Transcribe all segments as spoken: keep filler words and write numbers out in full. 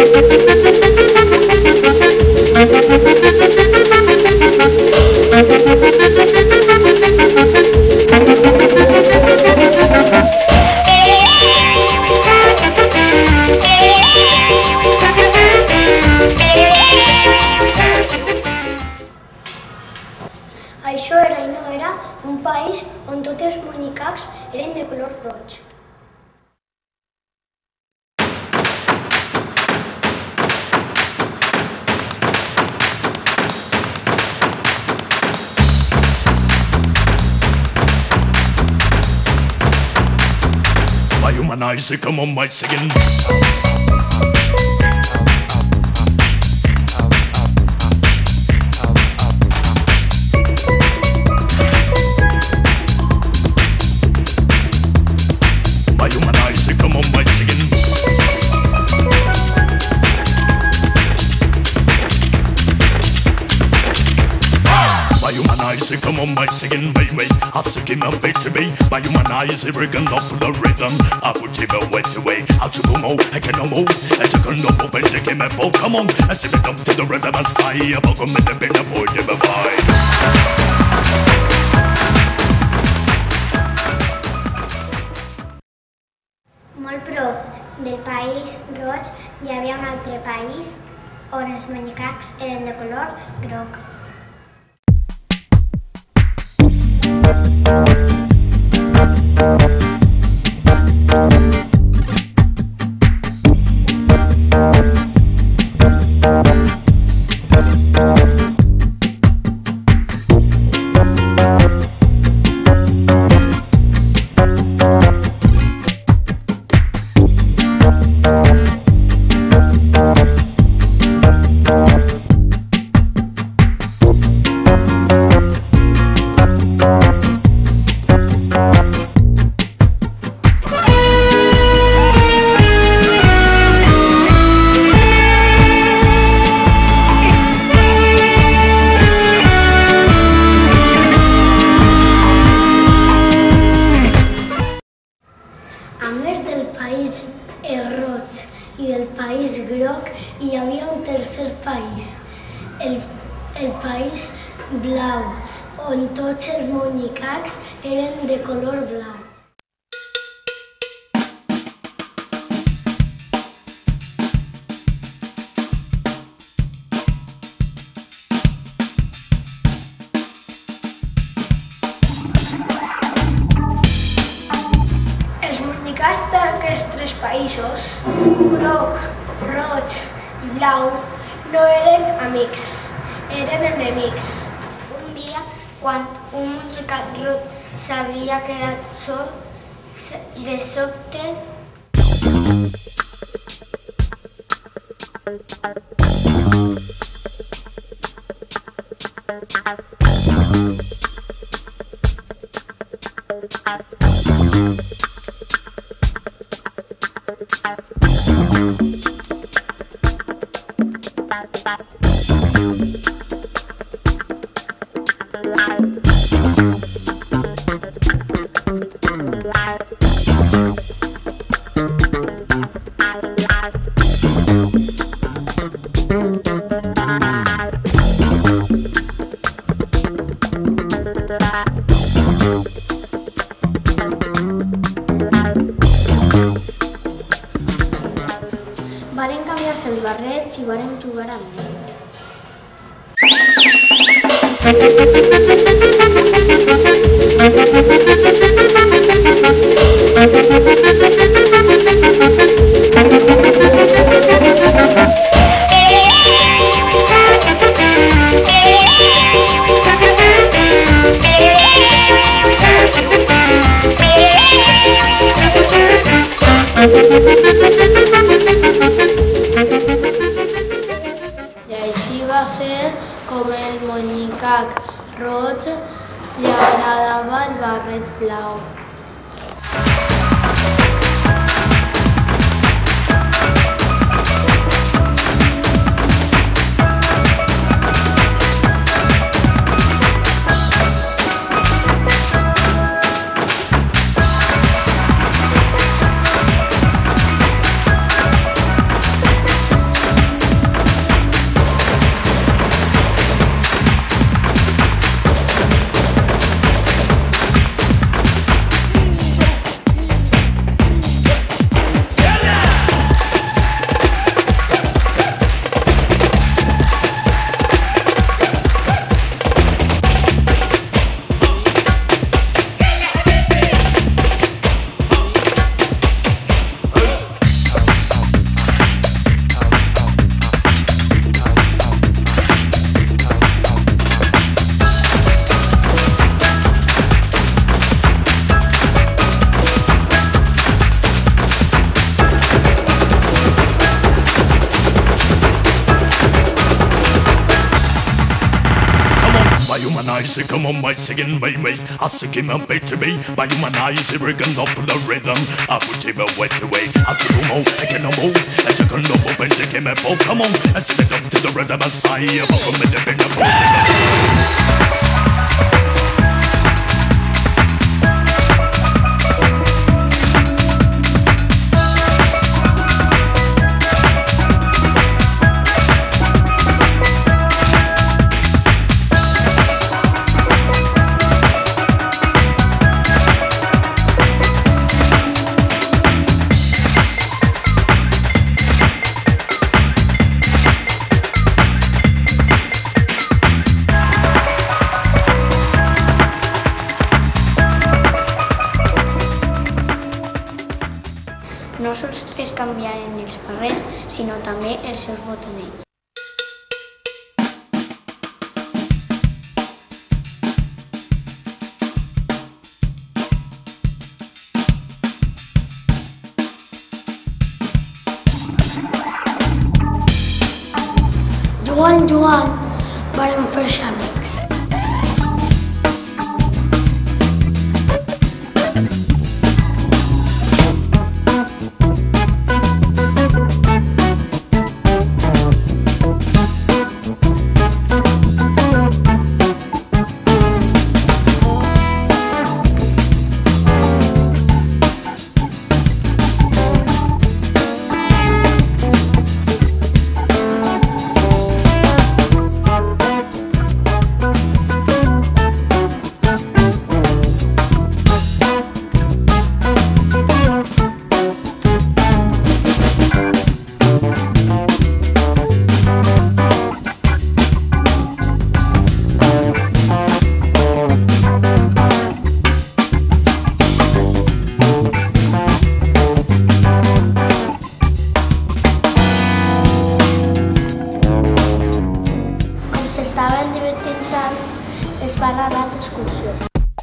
Això era i no era un país on tots els monicacs eren de color roig. I humanize it, come on, my singing. I humanize it, come on, my singing. I humanize it, come on, my singing, way, way. I sing him a bit to me. I humanize it, rigging up the rhythm. I put him away to way. I took him out, I can no move. I took him up, open, take him a bow, come on. I sing it up to the rhythm and sigh. I book him in the bed, I put him a vibe. Molt prop del país roig hi havia un altre país on els monicacs eren de color groc. A més del país roig i del país groc, hi havia un tercer país, el, el país blau, on tots els monicacs eren de color blau. D'aquests tres països, groc, roig i blau, no eren amics, eren enemics. Un dia, quan un monicac roig s'havia quedat sol, de sobte varen canviar-se els barrets i varen jugar amb ell. I així va ser com el monicac roig li agradava el barret blau. humanize it, come on, my singing, wait, wait. I sing him a bait to me. By humanize it, we're gonna pull the rhythm. I put him away to way. I do more, I can move. I took a noble bench, I came a pole, come on. I sing it up to the rhythm, I say, I'm a minute in the morning. No sols es canviaren els barrets, sinó també els seus botonets. Jugant, jugant, vàrem fer-se amics. S'estaven divertint tant, es va anar d'excursió.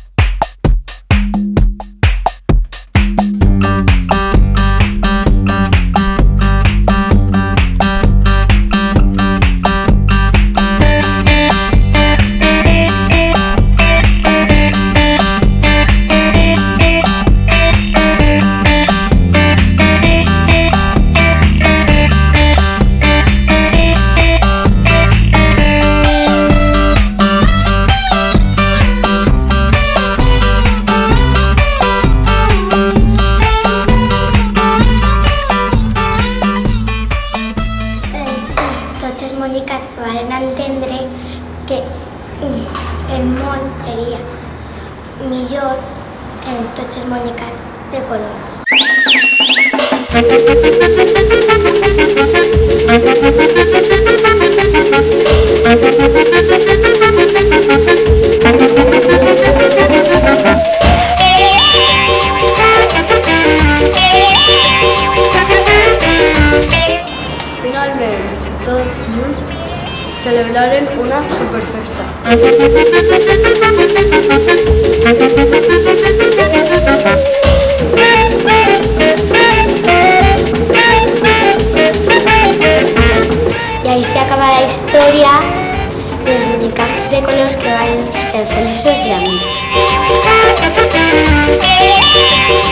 Tots els monicats van entendre que el món seria millor en tots els monicats de colors. Finalment, tots junts celebraren una superfesta. I així acaba la història dels monicats de colors que van ser feliços i amics.